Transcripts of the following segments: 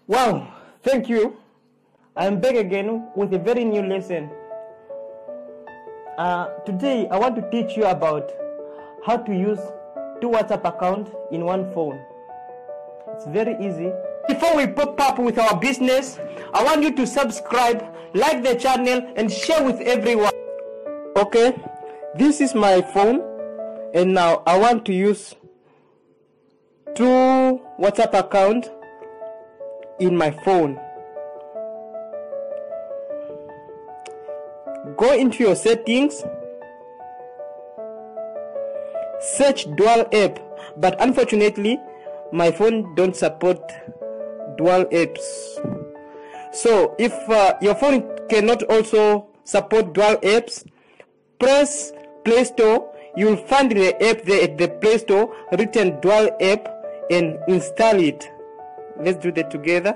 Wow, thank you. I am back again with a very new lesson. Today I want to teach you about how to use two WhatsApp accounts in one phone. It's very easy. Before we pop up with our business, I want you to subscribe, like the channel, and share with everyone. Okay, this is my phone, and now I want to use two WhatsApp accounts in my phone. Go into your settings, search dual app, but unfortunately my phone don't support dual apps. So if your phone cannot also support dual apps, press Play Store. You'll find the app there at the Play Store written dual app and install it. Let's do that together.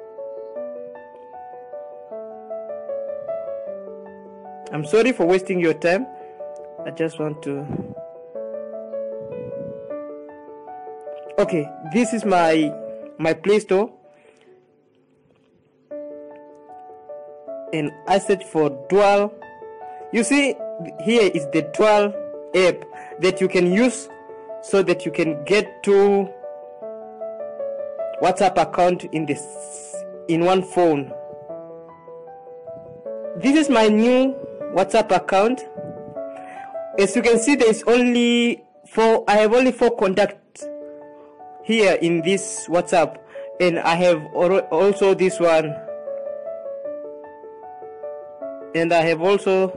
I'm sorry for wasting your time. I just want to... Okay, this is my Play Store. And I search for dual. You see, here is the dual app that you can use so that you can get two WhatsApp account in one phone. This is my new WhatsApp account. As you can see, there is only I have only 4 contacts here in this WhatsApp, and I have also this one, and I have also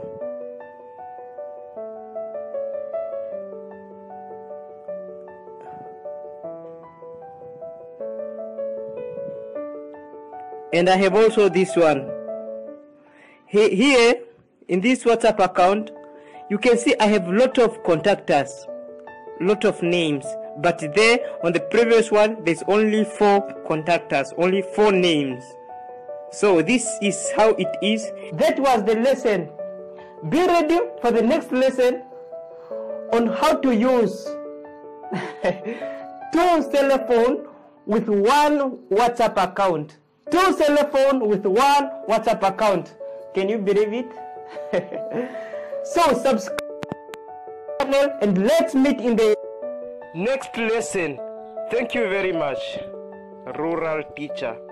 this one. Here in this WhatsApp account, you can see I have lot of contactors, lot of names, but there on the previous one there's only 4 contactors, only 4 names. So this is how it is. That was the lesson. Be ready for the next lesson on how to use 2 cell phone with 1 WhatsApp account. 2 cell phone with 1 WhatsApp account. Can you believe it? So subscribe and let's meet in the next lesson. Thank you very much, Rural Teacher.